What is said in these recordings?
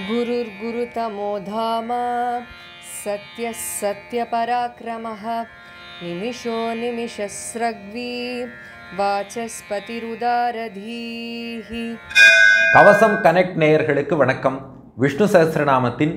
गुरुर्गुरुतमो धाम सत्यः सत्यपराक्रमः निमिषो निमिषस्रग्वी वाचस्पतिरुदारधीः. கவசம் கனெக்ட் நேயர்களுக்கு வணக்கம். விஷ்ணு சஹஸ்ரநாமத்தின்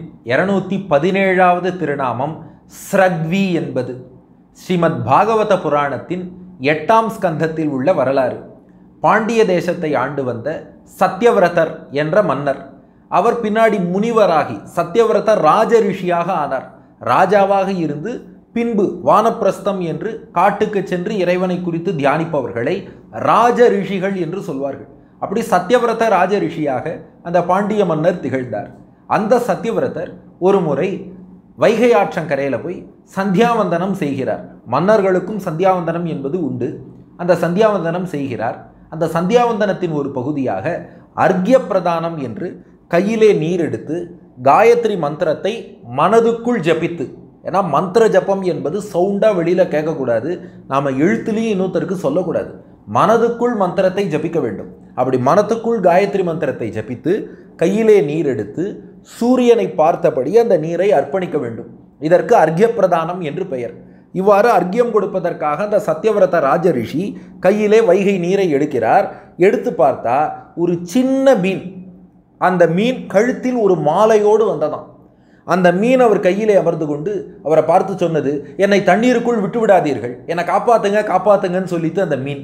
217வது திருநாமம் ஸ்ரக்வி என்பது ஸ்ரீமத் பாகவத புராணத்தின் 8ஆம் ஸ்கந்தத்தில் உள்ள வரலாறு. பாண்டிய தேசத்தை ஆண்டு வந்த சத்யவிரதர் என்ற மன்னர். அவர் பின்னாடி முனிவராகி சத்யவிரதர் ராஜ ரிஷியாக ஆனார். ராஜாவாக இருந்து பின்பு வானப்பிரஸ்தம் என்று காட்டுக்கு சென்று இறைவனை குறித்து தியானிப்பவர்களை ராஜ ரிஷிகள் என்று சொல்வார்கள். அப்படி சத்யவிரத ராஜ ரிஷியாக அந்த பாண்டிய மன்னர் திகழ்ந்தார். அந்த சத்யவிரதர் ஒரு முறை வைகை ஆற்றங்கரையில் போய் சந்தியாவந்தனம் செய்கிறார். மன்னர்களுக்கும் சந்தியாவந்தனம் என்பது உண்டு. அந்த சந்தியாவந்தனம் செய்கிறார். அந்த சந்தியாவந்தனத்தின் ஒரு பகுதியாக அர்க்ய பிரதானம் என்று கையிலே நீர் எடுத்து காயத்ரி மந்திரத்தை மனதுக்குள் ஜபித்து, ஏன்னா மந்திர ஜபம் என்பது சவுண்டாக வெளியில் கேட்கக்கூடாது, நாம் எழுத்துலேயும் இன்னொருத்தருக்கு சொல்லக்கூடாது, மனதுக்குள் மந்திரத்தை ஜபிக்க வேண்டும். அப்படி மனத்துக்குள் காயத்ரி மந்திரத்தை ஜபித்து கையிலே நீர் எடுத்து சூரியனை பார்த்தபடி அந்த நீரை அர்ப்பணிக்க வேண்டும். இதற்கு அர்க்ய பிரதானம் என்று பெயர். இவ்வாறு அர்க்யம் கொடுப்பதற்காக அந்த சத்யவிரத ராஜ ரிஷி கையிலே வைகை நீரை எடுக்கிறார். எடுத்து பார்த்தா ஒரு சின்ன மீன், அந்த மீன் கழுத்தில் ஒரு மாலையோடு வந்ததாம். அந்த மீன் அவர் கையிலே அமர்ந்து கொண்டு அவரை பார்த்து சொன்னது, என்னை தண்ணீருக்குள் விட்டு விடாதீர்கள், என்னை காப்பாற்றுங்க காப்பாற்றுங்கன்னு சொல்லிட்டு அந்த மீன்.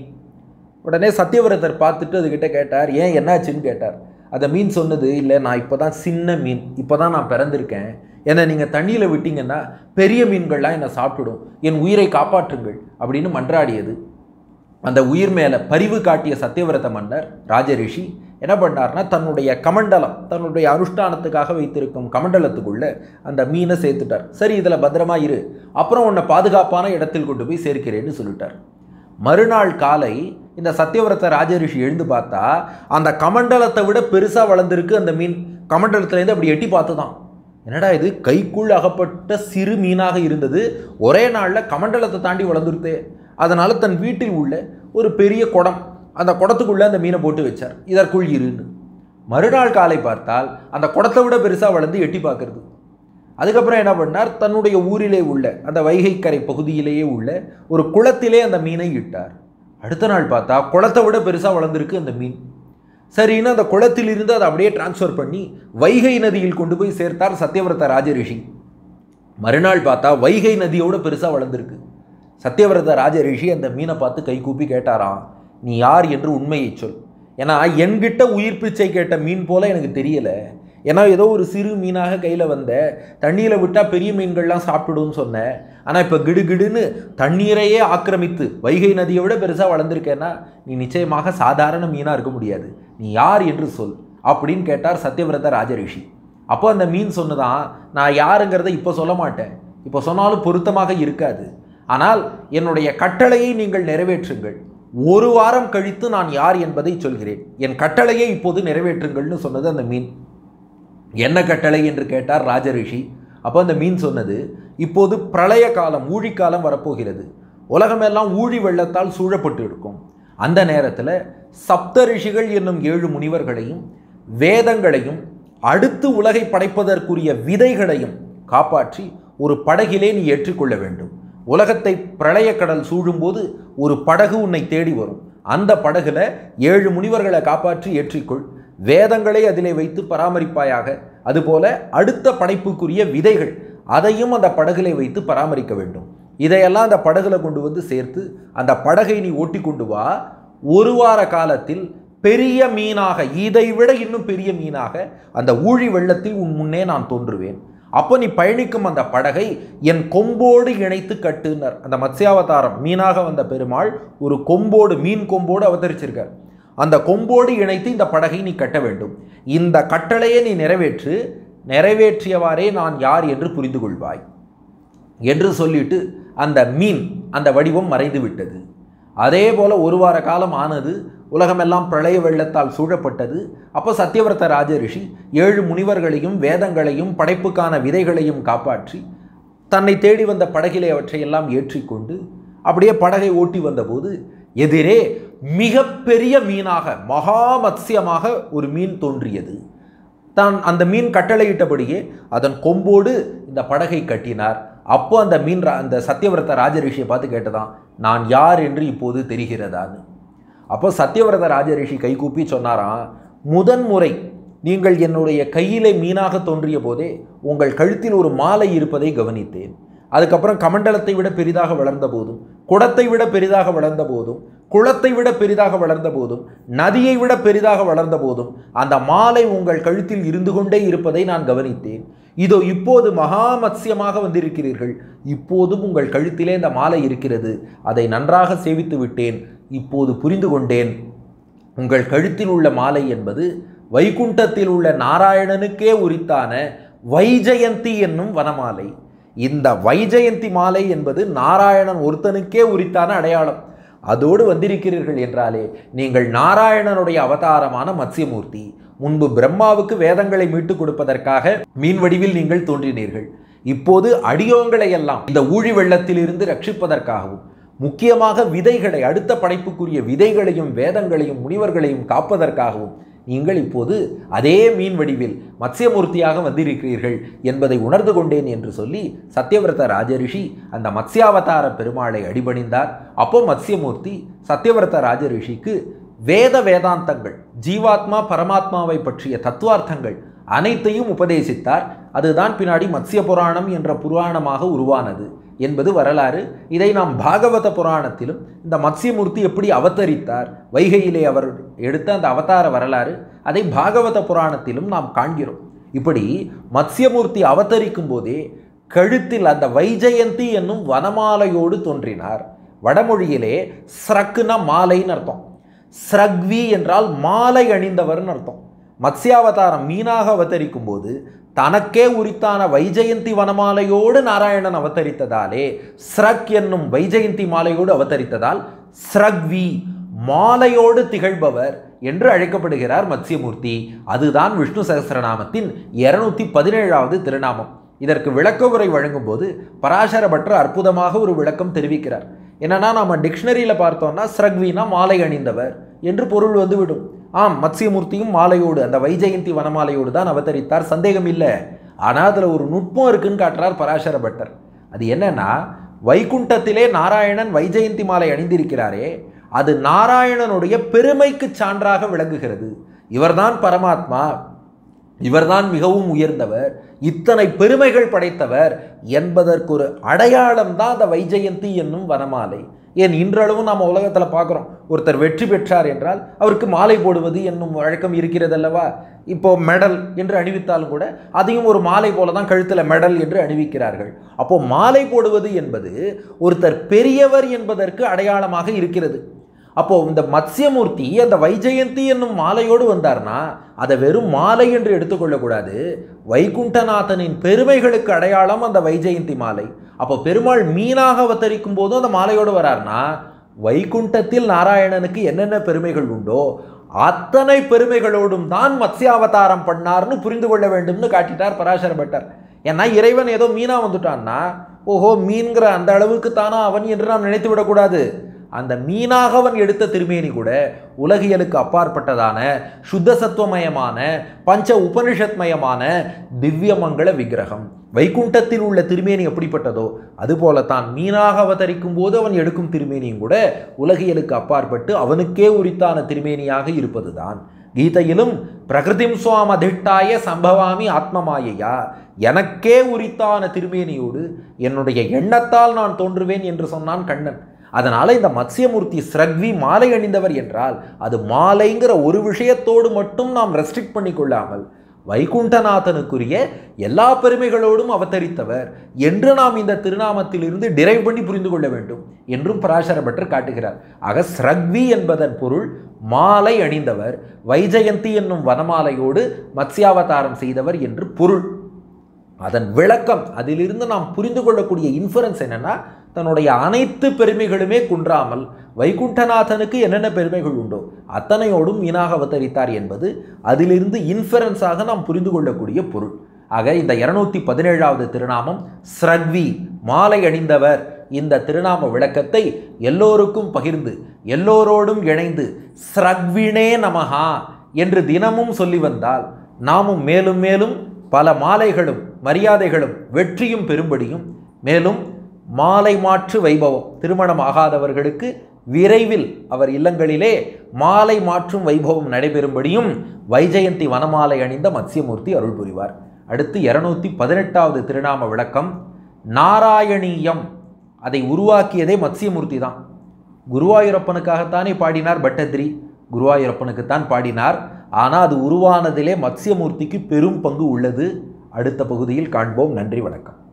உடனே சத்யவிரதர் பார்த்துட்டு அதுக்கிட்ட கேட்டார், ஏன் என்னாச்சுன்னு கேட்டார். அந்த மீன் சொன்னது, இல்லை நான் இப்போ தான் சின்ன மீன், இப்போ தான் நான் பிறந்திருக்கேன், என்னை நீங்கள் தண்ணியில் விட்டீங்கன்னா பெரிய மீன்கள்லாம் என்னை சாப்பிட்டுடும், என் உயிரை காப்பாற்றுங்கள் அப்படின்னு மன்றாடியது. அந்த உயிர் மேலே பரிவு காட்டிய சத்யவிரத மன்னர் ராஜரிஷி என்ன பண்ணார்னா, தன்னுடைய கமண்டலம், தன்னுடைய அனுஷ்டானத்துக்காக வைத்திருக்கும் கமண்டலத்துக்குள்ள அந்த மீனை சேர்த்துட்டார். சரி, இதில் பத்திரமா இரு, அப்புறம் உன்னை பாதுகாப்பான இடத்தில் கொண்டு போய் சேர்க்கிறேன்னு சொல்லிட்டார். மறுநாள் காலை இந்த சத்யவிரத ராஜரிஷி எழுந்து பார்த்தா அந்த கமண்டலத்தை விட பெருசாக வளர்ந்துருக்கு அந்த மீன். கமண்டலத்திலேருந்து அப்படி எட்டி பார்த்து தான், என்னடா இது கைக்குள் அகப்பட்ட சிறு மீனாக இருந்தது, ஒரே நாளில் கமண்டலத்தை தாண்டி வளர்ந்துருத்தே. அதனால் தன் வீட்டில் உள்ள ஒரு பெரிய குடம், அந்த குடத்துக்குள்ளே அந்த மீனை போட்டு வச்சார், இதற்குள் இருன்னு. மறுநாள் காலை பார்த்தால் அந்த குடத்தை விட பெருசாக வளர்ந்து எட்டி பார்க்கறது. அதுக்கப்புறம் என்ன பண்ணார், தன்னுடைய ஊரிலே உள்ள அந்த வைகைக்கரை பகுதியிலேயே உள்ள ஒரு குளத்திலே அந்த மீனை இட்டார். அடுத்த நாள் பார்த்தா குளத்தை விட பெருசாக வளர்ந்துருக்கு அந்த மீன். சரின்னு அந்த குளத்திலிருந்து அதை அப்படியே டிரான்ஸ்ஃபர் பண்ணி வைகை நதியில் கொண்டு போய் சேர்த்தார் சத்யவிரத ராஜரிஷி. மறுநாள் பார்த்தா வைகை நதியோட பெருசாக வளர்ந்துருக்கு. சத்யவிரத ராஜரிஷி அந்த மீனை பார்த்து கை கூப்பி கேட்டாராம், நீ யார் என்று உண்மையை சொல், ஏன்னா என்கிட்ட உயிர் பிச்சை கேட்ட மீன் போல எனக்கு தெரியலை, ஏன்னா ஏதோ ஒரு சிறு மீனாக கையில் வந்த, தண்ணீரில் விட்டால் பெரிய மீன்கள்லாம் சாப்பிட்டுடுன்னு சொன்னேன், ஆனால் இப்போ கிடுகிடுன்னு தண்ணீரையே ஆக்கிரமித்து வைகை நதியை விட பெருசாக வளர்ந்துருக்கேன்னா நீ நிச்சயமாக சாதாரண மீனாக இருக்க முடியாது, நீ யார் என்று சொல் அப்படின்னு கேட்டார் சத்யவிரத ராஜரிஷி. அப்போ அந்த மீன் சொன்னதான், நான் யாருங்கிறத இப்போ சொல்ல மாட்டேன், இப்போ சொன்னாலும் பொருத்தமாக இருக்காது, ஆனால் என்னுடைய கட்டளையை நீங்கள் நிறைவேற்றுங்கள், ஒரு வாரம் கழித்து நான் யார் என்பதை சொல்கிறேன், என் கட்டளையை இப்போது நிறைவேற்றுங்கள்னு சொன்னது அந்த மீன். என்ன கட்டளை என்று கேட்டார் ராஜரிஷி. அப்போ அந்த மீன் சொன்னது, இப்போது பிரளய காலம், ஊழிக்காலம் வரப்போகிறது, உலகமெல்லாம் ஊழி வெள்ளத்தால் சூழப்பட்டு இருக்கும். அந்த நேரத்தில் சப்த ரிஷிகள் என்னும் 7 முனிவர்களையும் வேதங்களையும் அடுத்து உலகை படைப்பதற்குரிய விதைகளையும் காப்பாற்றி ஒரு படகிலே நீ ஏற்றிக்கொள்ள வேண்டும். உலகத்தை பிரளய கடல் சூழும்போது ஒரு படகு உன்னை தேடி வரும், அந்த படகுல 7 முனிவர்களை காப்பாற்றி ஏற்றிக்கொள், வேதங்களை அதிலே வைத்து பராமரிப்பாயாக, அதுபோல அடுத்த படைப்புக்குரிய விதைகள் அதையும் அந்த படகுலை வைத்து பராமரிக்க வேண்டும். இதையெல்லாம் அந்த படகுல கொண்டு வந்து சேர்த்து அந்த படகை நீ ஓட்டி கொண்டு வா, ஒரு வார காலத்தில் பெரிய மீனாக, இதை விட இன்னும் பெரிய மீனாக அந்த ஊழி வெள்ளத்தில் உன் முன்னே நான் தோன்றுவேன். அப்போ நீ பயணிக்கும் அந்த படகை என் கொம்போடு இணைத்து கட்டுனர். அந்த மத்ஸ்யாவதாரம் மீனாக வந்த பெருமாள் ஒரு கொம்போடு, மீன் கொம்போடு அவதரிச்சிருக்கார். அந்த கொம்போடு இணைத்து இந்த படகை நீ கட்ட வேண்டும். இந்த கட்டளையை நீ நிறைவேற்று, நிறைவேற்றியவாறே நான் யார் என்று புரிந்து கொள்வாய் என்று சொல்லிட்டு அந்த மீன், அந்த வடிவம் மறைந்து விட்டது. அதே போல ஒரு வார காலம் ஆனது, உலகமெல்லாம் பிரளய வெள்ளத்தால் சூழப்பட்டது. அப்போ சத்யவிரத ராஜரிஷி 7 முனிவர்களையும் வேதங்களையும் படைப்புக்கான விதைகளையும் காப்பாற்றி தன்னை தேடி வந்த படகிலே அவற்றையெல்லாம் ஏற்றிக்கொண்டு அப்படியே படகை ஓட்டி வந்தபோது எதிரே மிகப்பெரிய மீனாக, மகா மத்ஸ்யமாக ஒரு மீன் தோன்றியது. தான் அந்த மீன் கட்டளையிட்டபடியே அதன் கொம்போடு இந்த படகை கட்டினார். அப்போ அந்த அந்த சத்தியவிரத ராஜரிஷியை பார்த்து கேட்டதான், நான் யார் என்று இப்போது தெரிகிறதான்னு. அப்போ சத்தியவிரத ராஜரிஷி கைகூப்பி சொன்னாராம், முதன்முறை நீங்கள் என்னுடைய கையிலே மீனாக தோன்றிய போதே உங்கள் கழுத்தில் ஒரு மாலை இருப்பதை கவனித்தேன். அதுக்கப்புறம் கமண்டலத்தை விட பெரிதாக வளர்ந்த போதும், குடத்தை விட பெரிதாக வளர்ந்த போதும், குளத்தை விட பெரிதாக வளர்ந்த போதும், நதியை விட பெரிதாக வளர்ந்த போதும் அந்த மாலை உங்கள் கழுத்தில் இருந்து கொண்டே இருப்பதை நான் கவனித்தேன். இதோ இப்போது மகா மத்ஸ்யமாக வந்திருக்கிறீர்கள், இப்போதும் உங்கள் கழுத்திலே இந்த மாலை இருக்கிறது. அதை நன்றாக சேவித்து விட்டேன். இப்போது புரிந்து கொண்டேன், உங்கள் கழுத்தில் உள்ள மாலை என்பது வைகுண்டத்தில் உள்ள நாராயணனுக்கே உரித்தான வைஜெயந்தி என்னும் வனமாலை. இந்த வைஜெயந்தி மாலை என்பது நாராயணன் ஒருத்தனுக்கே உரித்தான அடையாளம். அதோடு வந்திருக்கிறீர்கள் என்றாலே நீங்கள் நாராயணனுடைய அவதாரமான மத்ஸ்யமூர்த்தி. முன்பு பிரம்மாவுக்கு வேதங்களை மீட்டுக் கொடுப்பதற்காக மீன் வடிவில் நீங்கள் தோன்றினீர்கள். இப்போது அடியோங்களை எல்லாம் இந்த ஊழி வெள்ளத்திலிருந்து ரட்சிப்பதற்காகவும், முக்கியமாக விதைகளை, அடுத்த படைப்புக்குரிய விதைகளையும் வேதங்களையும் முனிவர்களையும் காப்பதற்காகவும் நீங்கள் இப்போது அதே மீன் வடிவில் மத்ஸ்யமூர்த்தியாக வந்திருக்கிறீர்கள் என்பதை உணர்ந்து கொண்டேன் என்று சொல்லி சத்தியவிரத ராஜரிஷி அந்த மத்ஸ்யாவதார பெருமாளை அடிபணிந்தார். அப்போ மத்ஸ்யமூர்த்தி சத்தியவிரத ராஜரிஷிக்கு வேதாந்தங்கள், ஜீவாத்மா பரமாத்மாவை பற்றிய தத்துவார்த்தங்கள் அனைத்தையும் உபதேசித்தார். அதுதான் பின்னாடி மத்ஸ்ய புராணம் என்ற புராணமாக உருவானது என்பது வரலாறு. இதை நாம் பாகவத புராணத்திலும் இந்த மத்ஸ்யமூர்த்தி எப்படி அவதரித்தார், வைகையிலே அவர் எடுத்த அந்த அவதார வரலாறு, அதை பாகவத புராணத்திலும் நாம் காண்கிறோம். இப்படி மத்ஸ்யமூர்த்தி அவதரிக்கும் போதே கழுத்தில் அந்த வைஜெயந்தி என்னும் வனமாலையோடு தோன்றினார். வடமொழியிலே ஸ்ரக்னா மாலைன்னு அர்த்தம், ஸ்ரக்வி என்றால் மாலை அணிந்தவர்னு அர்த்தம். மத்ஸ்யாவதாரம் மீனாக அவதரிக்கும் போது தனக்கே உரித்தான வைஜெயந்தி வனமாலையோடு நாராயணன் அவதரித்ததாலே ஸ்ரக் என்னும் வைஜெயந்தி மாலையோடு அவதரித்ததால் ஸ்ரக்வி, மாலையோடு திகழ்பவர் என்று அழைக்கப்படுகிறார் மத்ஸ்யமூர்த்தி. அதுதான் விஷ்ணு சகஸ்ரநாமத்தின் 217வது திருநாமம். இதற்கு விளக்க உரை வழங்கும் போது பராசர பட்டர் அற்புதமாக ஒரு விளக்கம் தெரிவிக்கிறார். என்னன்னா, நம்ம டிக்ஷனரியில் பார்த்தோம்னா ஸ்ரக்வினா மாலை அணிந்தவர் என்று பொருள் வந்துவிடும். ஆம், மத்ஸ்யமூர்த்தியும் மாலையோடு, அந்த வைஜெயந்தி வனமாலையோடு தான் அவதரித்தார், சந்தேகம் இல்லை. ஆனால் அதில் ஒரு நுட்பம் இருக்குன்னு காட்டுறார் பராசர பட்டர். அது என்னன்னா, வைகுண்டத்திலே நாராயணன் வைஜெயந்தி மாலை அணிந்திருக்கிறாரே, அது நாராயணனுடைய பெருமைக்கு சான்றாக விளங்குகிறது. இவர்தான் பரமாத்மா, இவர்தான் மிகவும் உயர்ந்தவர், இத்தனை பெருமைகள் படைத்தவர் என்பதற்கு ஒரு அடையாளம் தான் அந்த வைஜெயந்தி என்னும் வனமாலை. ஏன் இன்றளவும் நாம் உலகத்தில் பார்க்குறோம், ஒருத்தர் வெற்றி பெற்றார் என்றால் அவருக்கு மாலை போடுவது என்னும் வழக்கம் இருக்கிறது அல்லவா. இப்போ மெடல் என்று அணிவித்தாலும் கூட அதையும் ஒரு மாலை போல தான் கழுத்தில் மெடல் என்று அணிவிக்கிறார்கள். அப்போ மாலை போடுவது என்பது ஒருத்தர் பெரியவர் என்பதற்கு அடையாளமாக இருக்கிறது. அப்போ இந்த மத்ஸ்யமூர்த்தி அந்த வைஜெயந்தி என்னும் மாலையோடு வந்தார்னா அதை வெறும் மாலை என்று எடுத்துக்கொள்ளக்கூடாது. வைகுண்டநாதனின் பெருமைகளுக்கு அடையாளம் அந்த வைஜெயந்தி மாலை. அப்போ பெருமாள் மீனாக அவதரிக்கும் போதும் அந்த மாலையோடு வரார்னா, வைகுண்டத்தில் நாராயணனுக்கு என்னென்ன பெருமைகள் உண்டோ அத்தனை பெருமைகளோடும் தான் மத்ஸ்யாவதாரம் பண்ணார்னு புரிந்து கொள்ள வேண்டும்னு காட்டிட்டார் பராசர பட்டர். ஏன்னா இறைவன் ஏதோ மீனா வந்துட்டான்னா, ஓஹோ மீன்கிற அந்த அளவுக்கு தானா அவன் என்று நாம் நினைத்து விடக்கூடாது. அந்த மீனாக அவன் எடுத்த திருமேனி கூட உலகியலுக்கு அப்பாற்பட்டதான சுத்த சத்துவமயமான பஞ்ச உபனிஷத்மயமான திவ்யமங்கள விக்கிரகம். வைகுண்டத்தில் உள்ள திருமேனி எப்படிப்பட்டதோ அதுபோலத்தான் மீனாக அவதரிக்கும் போது அவன் எடுக்கும் திருமேனியும் கூட உலகியலுக்கு அப்பாற்பட்டு அவனுக்கே உரித்தான திருமேனியாக இருப்பதுதான். கீதையிலும் பிரகிருதிம் சுவாம் அதிஷ்டாய சம்பவாமி ஆத்மமாயையா, எனக்கே உரித்தான திருமேனியோடு என்னுடைய எண்ணத்தால் நான் தோன்றுவேன் என்று சொன்னான் கண்ணன். அதனால் இந்த மத்ஸ்யமூர்த்தி ஸ்ரக்வி மாலை அணிந்தவர் என்றால் அது மாலைங்கிற ஒரு விஷயத்தோடு மட்டும் நாம் ரெஸ்ட்ரிக்ட் பண்ணி கொள்ளாமல் வைகுண்டநாதனுக்குரிய எல்லா பெருமைகளோடும் அவதரித்தவர் என்று நாம் இந்த திருநாமத்திலிருந்து டிரைவ் பண்ணி புரிந்து கொள்ள வேண்டும் என்றும் பராசர பட்டர் காட்டுகிறார். ஆக ஸ்ரக்வி என்பதன் பொருள் மாலை அணிந்தவர், வைஜெயந்தி என்னும் வனமாலையோடு மத்ஸ்யாவதாரம் செய்தவர் என்று பொருள். அதன் விளக்கம், அதிலிருந்து நாம் புரிந்து கொள்ளக்கூடிய இன்ஃபரன்ஸ் என்னன்னா, தன்னுடைய அனைத்து பெருமைகளுமே குன்றாமல் வைகுண்டநாதனுக்கு என்னென்ன பெருமைகள் உண்டோ அத்தனையோடும் மீனாக அவதரித்தார் என்பது அதிலிருந்து இன்ஃபரன்ஸாக நாம் புரிந்து கொள்ளக்கூடிய பொருள். ஆக இந்த 217வது திருநாமம் ஸ்ரக்வி, மாலை அணிந்தவர், இந்த திருநாம விளக்கத்தை எல்லோருக்கும் பகிர்ந்து எல்லோரோடும் இணைந்து ஸ்ரக்வினே நமஹா என்று தினமும் சொல்லி வந்தால் நாமும் மேலும் மேலும் பல மாலைகளும் மரியாதைகளும் வெற்றியும் பெறும்படியும், மேலும் மாலை மாற்று வைபவம் திருமணம் ஆகாதவர்களுக்கு விரைவில் அவர் இல்லங்களிலே மாலை மாற்றும் வைபவம் நடைபெறும்படியும் வைஜெயந்தி வனமாலை அணிந்த மத்ஸ்யமூர்த்தி அருள் புரிவார். அடுத்து 218வது திருநாம விளக்கம். நாராயணீயம். அதை உருவாக்கியதே மத்ஸ்யமூர்த்தி தான். குருவாயூரப்பனுக்காகத்தானே பாடினார் பட்டத்திரி, குருவாயூரப்பனுக்குத்தான் பாடினார். ஆனால் அது உருவானதிலே மத்ஸ்யமூர்த்திக்கு பெரும் பங்கு உள்ளது. அடுத்த பகுதியில் காண்போம். நன்றி, வணக்கம்.